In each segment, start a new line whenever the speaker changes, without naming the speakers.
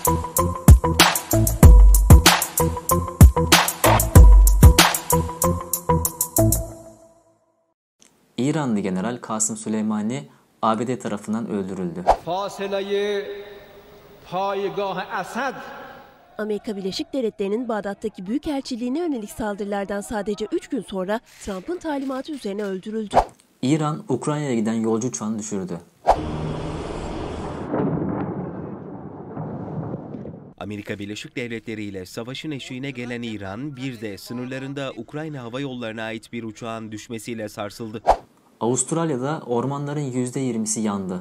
İranlı General Kasım Süleymani ABD tarafından öldürüldü.
Amerika Birleşik Devletleri'nin Bağdat'taki büyükelçiliğine yönelik saldırılardan sadece 3 gün sonra Trump'ın talimatı üzerine öldürüldü.
İran, Ukrayna'ya giden yolcu uçağını düşürdü.
Amerika Birleşik Devletleri ile savaşın eşiğine gelen İran, bir de sınırlarında Ukrayna hava yollarına ait bir uçağın düşmesiyle sarsıldı.
Avustralya'da ormanların %20'si yandı.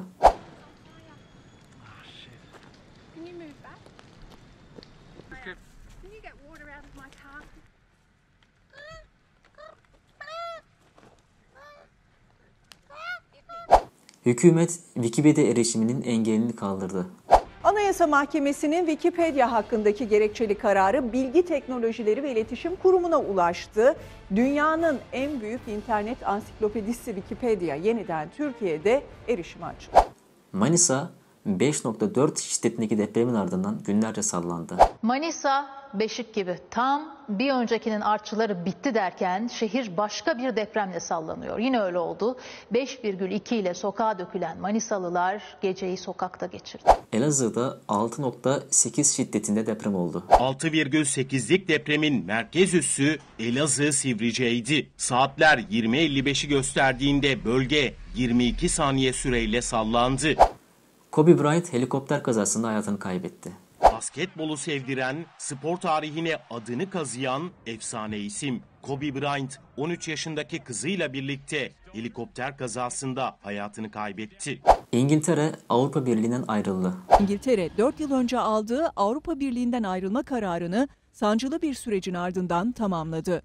Hükümet Wikipedia erişiminin engelini kaldırdı.
Anayasa Mahkemesi'nin Wikipedia hakkındaki gerekçeli kararı Bilgi Teknolojileri ve İletişim Kurumu'na ulaştı. Dünyanın en büyük internet ansiklopedisi Wikipedia yeniden Türkiye'de erişime açıldı.
Manisa 5.4 şiddetindeki depremin ardından günlerce sallandı.
Manisa, Beşik gibi tam bir öncekinin artçıları bitti derken şehir başka bir depremle sallanıyor. Yine öyle oldu. 5,2 ile sokağa dökülen Manisalılar geceyi sokakta geçirdi.
Elazığ'da 6.8 şiddetinde deprem oldu.
6,8'lik depremin merkez üssü Elazığ Sivrice'ydi. Saatler 20.55'i gösterdiğinde bölge 22 saniye süreyle sallandı.
Kobe Bryant helikopter kazasında hayatını kaybetti.
Basketbolu sevdiren, spor tarihine adını kazıyan efsane isim. Kobe Bryant 13 yaşındaki kızıyla birlikte helikopter kazasında hayatını kaybetti.
İngiltere Avrupa Birliği'nden ayrıldı.
İngiltere 4 yıl önce aldığı Avrupa Birliği'nden ayrılma kararını sancılı bir sürecin ardından tamamladı.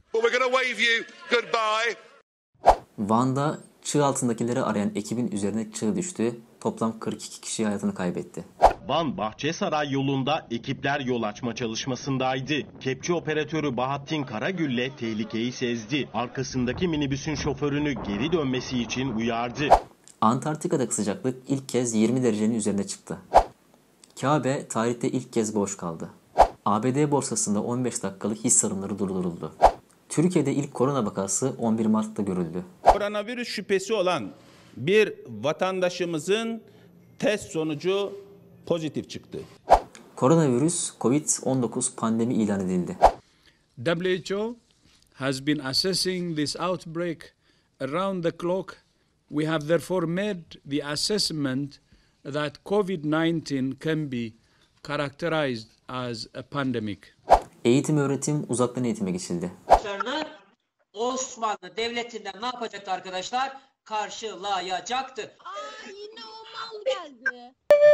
Van'da çığ altındakileri arayan ekibin üzerine çığ düştü. Toplam 42 kişi hayatını kaybetti.
Van Bahçesaray yolunda ekipler yol açma çalışmasındaydı. Kepçe operatörü Bahattin Karagül'le tehlikeyi sezdi. Arkasındaki minibüsün şoförünü geri dönmesi için uyardı.
Antarktika'daki sıcaklık ilk kez 20 derecenin üzerine çıktı. Kabe tarihte ilk kez boş kaldı. ABD borsasında 15 dakikalık hisse alımları durduruldu. Türkiye'de ilk korona vakası 11 Mart'ta görüldü.
Koronavirüs şüphesi olan bir vatandaşımızın test sonucu pozitif çıktı.
Koronavirüs COVID-19 pandemi ilan edildi.
WHO has been assessing this outbreak around the clock. We have therefore made the assessment that COVID-19 can be characterized as a pandemic.
Eğitim öğretim uzaktan eğitime geçildi.
Osmanlı Devleti'nden ne yapacaktı arkadaşlar? Karşılayacaktı.
Yine o mal geldi.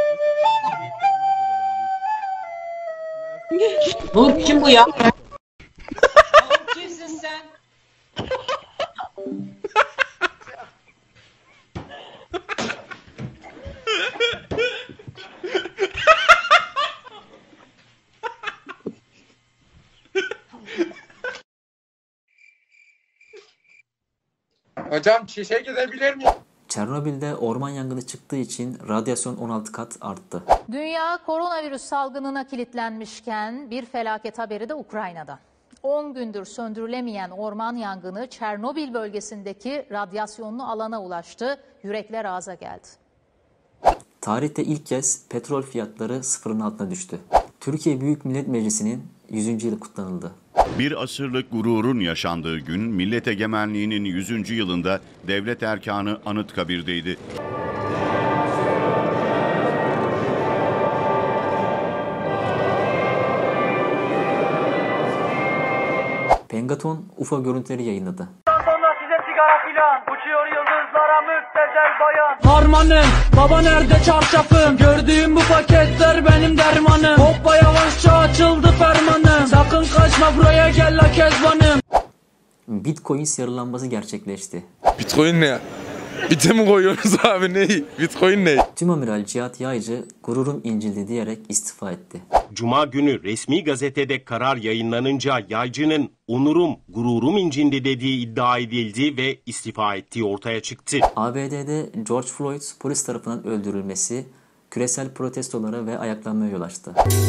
Nur kim bu ya? Kimsin sen?
Hocam çişe gidebilir miyim?
Çernobil'de orman yangını çıktığı için radyasyon 16 kat arttı.
Dünya koronavirüs salgınına kilitlenmişken bir felaket haberi de Ukrayna'da. 10 gündür söndürülemeyen orman yangını Çernobil bölgesindeki radyasyonlu alana ulaştı. Yürekler ağza geldi.
Tarihte ilk kez petrol fiyatları sıfırın altına düştü. Türkiye Büyük Millet Meclisi'nin 100. yılı kutlanıldı.
Bir asırlık gururun yaşandığı gün millet egemenliğinin 100. yılında devlet erkanı Anıtkabir'deydi.
Pengaton UFO görüntüleri yayınladı.
Sonra size sigara filan, uçuyor yıldızlara müptezel bayan.
Harmanım, baba nerede çarşafım? Gördüğüm bu paketler benim dermanım. Hoppa yavaşça açıldı fermanım. Sakın kaçma buraya gel la kezbanım.
Bitcoin yarılanması gerçekleşti.
Bitcoin ne ya? Bite mi koyuyorsunuz abi ne? Bitcoin ne?
Tümamiral Cihat Yaycı gururum incildi diyerek istifa etti.
Cuma günü resmi gazetede karar yayınlanınca Yaycı'nın onurum, gururum incindi dediği iddia edildi ve istifa ettiği ortaya çıktı.
ABD'de George Floyd polis tarafından öldürülmesi, küresel protestolara ve ayaklanmaya yol açtı.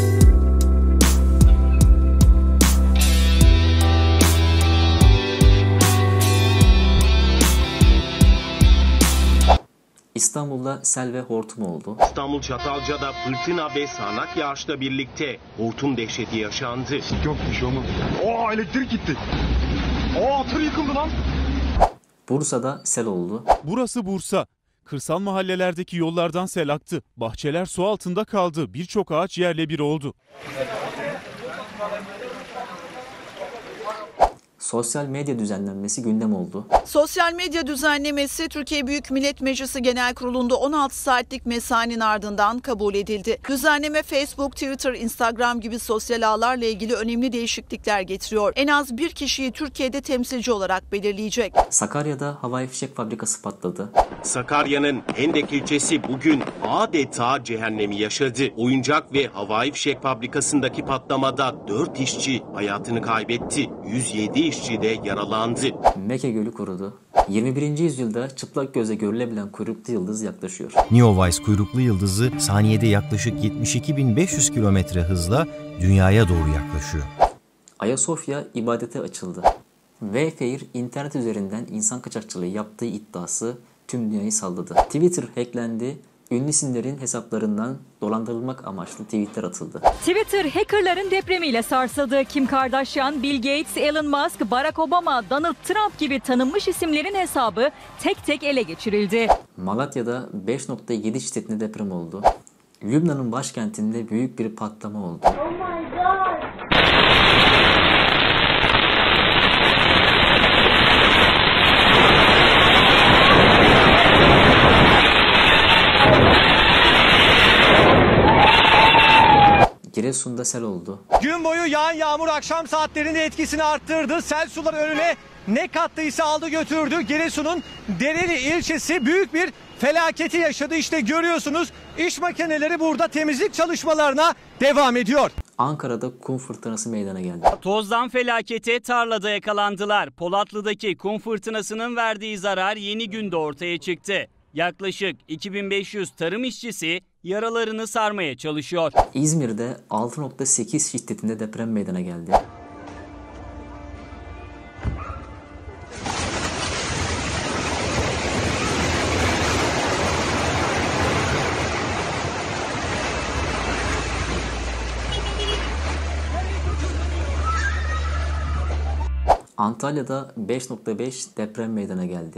İstanbul'da sel ve hortum oldu.
İstanbul Çatalca'da fırtına ve sağanak yağışla birlikte hortum dehşeti yaşandı.
Yok bir şey olmadı. Aa, elektrik gitti. Aa, tır yıkıldı lan.
Bursa'da sel oldu.
Burası Bursa. Kırsal mahallelerdeki yollardan sel aktı. Bahçeler su altında kaldı. Birçok ağaç yerle bir oldu.
Sosyal medya düzenlenmesi gündem oldu.
Sosyal medya düzenlemesi Türkiye Büyük Millet Meclisi Genel Kurulu'nda 16 saatlik mesainin ardından kabul edildi. Düzenleme Facebook, Twitter, Instagram gibi sosyal ağlarla ilgili önemli değişiklikler getiriyor. En az bir kişiyi Türkiye'de temsilci olarak belirleyecek.
Sakarya'da havai fişek fabrikası patladı.
Sakarya'nın Hendek ilçesi bugün adeta cehennemi yaşadı. Oyuncak ve havai fişek fabrikasındaki patlamada 4 işçi hayatını kaybetti. 107 işçi de yaralandı.
Meke Gölü kurudu. 21. yüzyılda çıplak gözle görülebilen kuyruklu yıldız yaklaşıyor.
Neowise kuyruklu yıldızı saniyede yaklaşık 72.500 kilometre hızla dünyaya doğru yaklaşıyor.
Ayasofya ibadete açıldı. Wayfair internet üzerinden insan kaçakçılığı yaptığı iddiası tüm dünyayı salladı. Twitter hacklendi. Ünlü isimlerin hesaplarından dolandırılmak amaçlı tweetler atıldı.
Twitter hackerların depremiyle sarsıldı. Kim Kardashian, Bill Gates, Elon Musk, Barack Obama, Donald Trump gibi tanınmış isimlerin hesabı tek tek ele geçirildi.
Malatya'da 5.7 şiddetinde deprem oldu. Lübnan'ın başkentinde büyük bir patlama oldu.
Oh my God.
Giresun'da sel oldu.
Gün boyu yağan yağmur akşam saatlerinde etkisini arttırdı. Sel suları önüne ne kattıysa aldı götürdü. Giresun'un Dereli ilçesi büyük bir felaketi yaşadı. İşte görüyorsunuz, iş makineleri burada temizlik çalışmalarına devam ediyor.
Ankara'da kum fırtınası meydana geldi.
Tozdan felakete tarlada yakalandılar. Polatlı'daki kum fırtınasının verdiği zarar yeni günde ortaya çıktı. Yaklaşık 2500 tarım işçisi yaralarını sarmaya çalışıyor.
İzmir'de 6.8 şiddetinde deprem meydana geldi. Antalya'da 5.5 deprem meydana geldi.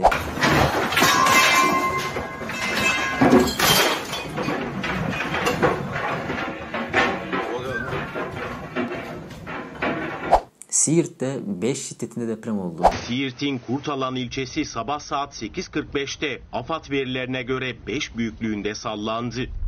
Siirt'te 5 şiddetinde deprem oldu.
Siirt'in Kurtalan ilçesi sabah saat 8.45'te AFAD verilerine göre 5 büyüklüğünde sallandı.